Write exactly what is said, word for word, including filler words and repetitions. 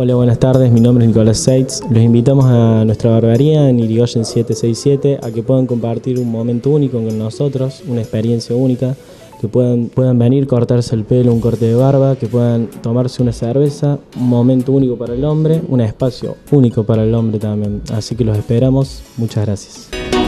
Hola, buenas tardes, mi nombre es Nicolás Seitz. Los invitamos a nuestra barbería en Irigoyen setecientos sesenta y siete a que puedan compartir un momento único con nosotros, una experiencia única, que puedan, puedan venir, cortarse el pelo, un corte de barba, que puedan tomarse una cerveza, un momento único para el hombre, un espacio único para el hombre también. Así que los esperamos, muchas gracias.